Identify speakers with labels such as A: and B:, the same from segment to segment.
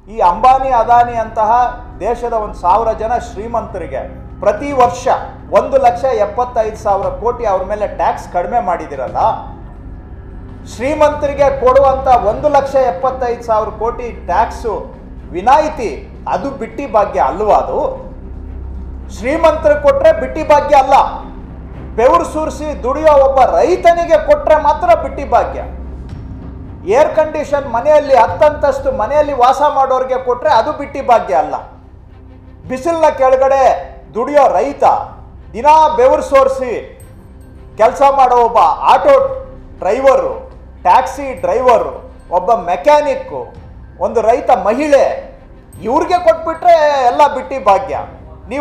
A: ಈ ಅಂಬಾನಿ ಅದಾನಿ ಅಂತಹ ದೇಶದ 1,000 ಜನ ಶ್ರೀಮಂತರಿಗೆ ಪ್ರತಿ ವರ್ಷ 1,75,000 ಕೋಟಿ ಅವ್ರ ಮೇಲೆ ಟ್ಯಾಕ್ಸ್ ಕಡಿಮೆ ಮಾಡಿದಿರಲ್ಲ, ಶ್ರೀಮಂತರಿಗೆ ಕೊಡುವಂಥ 1,75,000 ಕೋಟಿ ಟ್ಯಾಕ್ಸು ವಿನಾಯಿತಿ ಅದು ಬಿಟ್ಟಿ ಭಾಗ್ಯ ಅಲ್ವಾ? ಅದು ಶ್ರೀಮಂತರಿಗೆ ಕೊಟ್ಟರೆ ಬಿಟ್ಟಿ ಭಾಗ್ಯ ಅಲ್ಲ, ಬೆವರು ಸುರಿಸಿ ದುಡಿಯೋ ಒಬ್ಬ ರೈತನಿಗೆ ಕೊಟ್ಟರೆ ಮಾತ್ರ ಬಿಟ್ಟಿ ಭಾಗ್ಯ. ಏರ್ ಕಂಡೀಷನ್ ಮನೆಯಲ್ಲಿ 10 ಅಂತಸ್ತು ಮನೆಯಲ್ಲಿ ವಾಸ ಮಾಡೋರಿಗೆ ಕೊಟ್ಟರೆ ಅದು ಬಿಟ್ಟಿ ಭಾಗ್ಯ ಅಲ್ಲ. ಬಿಸಿಲಿನ ಕೆಳಗಡೆ ದುಡಿಯೋ ರೈತ, ದಿನಾ ಬೆವರು ಸೋರಿಸಿ ಕೆಲಸ ಮಾಡೋ ಒಬ್ಬ ಆಟೋ ಡ್ರೈವರು, ಟ್ಯಾಕ್ಸಿ ಡ್ರೈವರು, ಒಬ್ಬ ಮೆಕ್ಯಾನಿಕ್ಕು, ಒಂದು ರೈತ ಮಹಿಳೆ, ಇವ್ರಿಗೆ ಕೊಟ್ಬಿಟ್ರೆ ಎಲ್ಲ ಬಿಟ್ಟಿ ಭಾಗ್ಯ. ನೀವು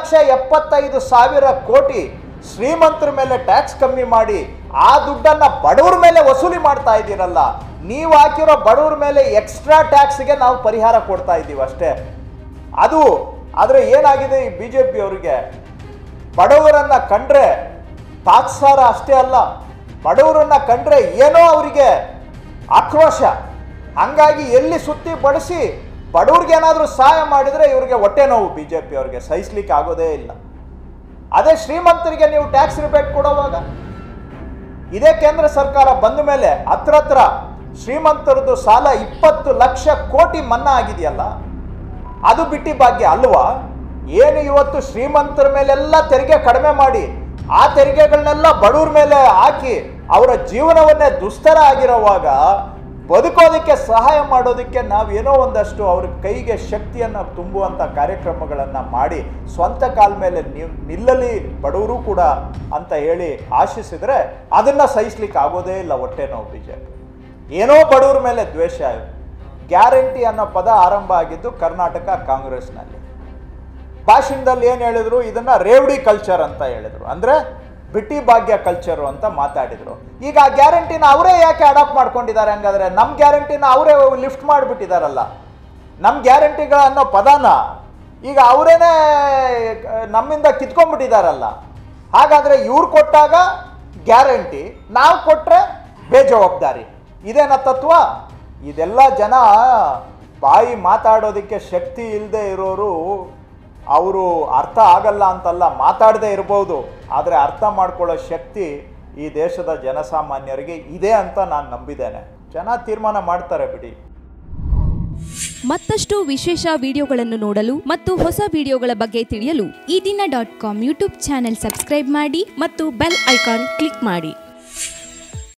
A: 1,75,000 ಕೋಟಿ ಶ್ರೀಮಂತರ ಮೇಲೆ ಟ್ಯಾಕ್ಸ್ ಕಮ್ಮಿ ಮಾಡಿ ಆ ದುಡ್ಡನ್ನು ಬಡವ್ರ ಮೇಲೆ ವಸೂಲಿ ಮಾಡ್ತಾ ಇದ್ದೀರಲ್ಲ, ನೀವು ಹಾಕಿರೋ ಬಡವ್ರ ಮೇಲೆ ಎಕ್ಸ್ಟ್ರಾ ಟ್ಯಾಕ್ಸ್ಗೆ ನಾವು ಪರಿಹಾರ ಕೊಡ್ತಾ ಇದ್ದೀವಿ ಅಷ್ಟೇ. ಅದು ಆದರೆ ಏನಾಗಿದೆ ಈ BJP ಅವರಿಗೆ, ಬಡವರನ್ನು ಕಂಡ್ರೆ ತಾತ್ಸಾರ ಅಷ್ಟೇ ಅಲ್ಲ, ಬಡವರನ್ನು ಕಂಡ್ರೆ ಏನೋ ಅವರಿಗೆ ಆಕ್ರೋಶ. ಹಾಗಾಗಿ ಎಲ್ಲಿ ಸುತ್ತಿ ಬಳಸಿ ಬಡವ್ರಿಗೆ ಏನಾದರೂ ಸಹಾಯ ಮಾಡಿದರೆ ಇವ್ರಿಗೆ ಹೊಟ್ಟೆ ನೋವು. BJP ಅವ್ರಿಗೆ ಸಹಿಸ್ಲಿಕ್ಕೆ ಆಗೋದೇ ಇಲ್ಲ. ಅದೇ ಶ್ರೀಮಂತರಿಗೆ ನೀವು ಟ್ಯಾಕ್ಸ್ ರಿಬೇಟ್ ಕೊಡುವಾಗ, ಇದೇ ಕೇಂದ್ರ ಸರ್ಕಾರ ಬಂದ ಮೇಲೆ ಹತ್ರ ಶ್ರೀಮಂತರದ್ದು ಸಾಲ 20 ಲಕ್ಷ ಕೋಟಿ ಮನ್ನಾ ಆಗಿದೆಯಲ್ಲ, ಅದು ಬಿಟ್ಟಿ ಭಾಗ್ಯ ಅಲ್ವಾ? ಏನು ಇವತ್ತು ಶ್ರೀಮಂತರ ಮೇಲೆಲ್ಲ ತೆರಿಗೆ ಕಡಿಮೆ ಮಾಡಿ ಆ ತೆರಿಗೆಗಳನ್ನೆಲ್ಲ ಬಡವ್ರ ಮೇಲೆ ಹಾಕಿ ಅವರ ಜೀವನವನ್ನೇ ದುಸ್ತರ ಆಗಿರುವಾಗ ಬದುಕೋದಕ್ಕೆ ಸಹಾಯ ಮಾಡೋದಕ್ಕೆ ನಾವೇನೋ ಒಂದಷ್ಟು ಅವ್ರ ಕೈಗೆ ಶಕ್ತಿಯನ್ನು ತುಂಬುವಂಥ ಕಾರ್ಯಕ್ರಮಗಳನ್ನು ಮಾಡಿ ಸ್ವಂತ ಕಾಲ ಮೇಲೆ ನಿಲ್ಲಲಿ ಬಡವರು ಕೂಡ ಅಂತ ಹೇಳಿ ಆಶಿಸಿದರೆ ಅದನ್ನು ಸಹಿಸ್ಲಿಕ್ಕೆ ಆಗೋದೇ ಇಲ್ಲ. ಹೊಟ್ಟೆ ನೋವು BJP. ಏನೋ ಬಡವ್ರ ಮೇಲೆ ದ್ವೇಷ. ಗ್ಯಾರಂಟಿ ಅನ್ನೋ ಪದ ಆರಂಭ ಆಗಿದ್ದು ಕರ್ನಾಟಕ ಕಾಂಗ್ರೆಸ್ನಲ್ಲಿ. ಭಾಷಣದಲ್ಲಿ ಏನು ಹೇಳಿದ್ರು, ಇದನ್ನು ರೇವಡಿ ಕಲ್ಚರ್ ಅಂತ ಹೇಳಿದರು, ಅಂದರೆ ಬಿಟ್ಟಿ ಭಾಗ್ಯ ಕಲ್ಚರು ಅಂತ ಮಾತಾಡಿದರು. ಈಗ ಆ ಗ್ಯಾರಂಟಿನ ಅವರೇ ಯಾಕೆ ಅಡಾಪ್ಟ್ ಮಾಡ್ಕೊಂಡಿದ್ದಾರೆ? ಹಂಗಾದ್ರೆ ನಮ್ಮ ಗ್ಯಾರಂಟಿನ ಅವರೇ ಲಿಫ್ಟ್ ಮಾಡಿಬಿಟ್ಟಿದ್ದಾರಲ್ಲ, ನಮ್ಮ ಗ್ಯಾರಂಟಿಗಳ ಅನ್ನೋ ಪದನ ಈಗ ಅವರೇನೆ ನಮ್ಮಿಂದ ಕಿತ್ಕೊಂಡ್ಬಿಟ್ಟಿದ್ದಾರಲ್ಲ. ಹಾಗಾದರೆ ಇವ್ರು ಕೊಟ್ಟಾಗ ಗ್ಯಾರಂಟಿ, ನಾವು ಕೊಟ್ಟರೆ ಬೇಜವಾಬ್ದಾರಿ, ಇದೇನ ತತ್ವ? ಇದೆಲ್ಲ ಜನ ಬಾಯಿ ಮಾತಾಡೋದಕ್ಕೆ ಶಕ್ತಿ ಇಲ್ಲದೆ ಇರೋರು, ಅವರು ಅರ್ಥ ಆಗಲ್ಲ ಅಂತಲ್ಲ, ಮಾತಾಡದೇ ಇರ್ಬೋದು, ಆದರೆ ಅರ್ಥ ಮಾಡ್ಕೊಳ್ಳೋ ಶಕ್ತಿ ಈ ದೇಶದ ಜನಸಾಮಾನ್ಯರಿಗೆ ಇದೆ ಅಂತ ನಾನು ನಂಬಿದ್ದೇನೆ. ಜನ ತೀರ್ಮಾನ ಮಾಡ್ತಾರೆ ಬಿಡಿ.
B: ಮತ್ತಷ್ಟು ವಿಶೇಷ ವಿಡಿಯೋಗಳನ್ನು ನೋಡಲು ಮತ್ತು ಹೊಸ ವಿಡಿಯೋಗಳ ಬಗ್ಗೆ ತಿಳಿಯಲು eDina.com ಯೂಟ್ಯೂಬ್ ಚಾನೆಲ್ ಸಬ್ಸ್ಕ್ರೈಬ್ ಮಾಡಿ ಮತ್ತು ಬೆಲ್ ಐಕಾನ್ ಕ್ಲಿಕ್ ಮಾಡಿ.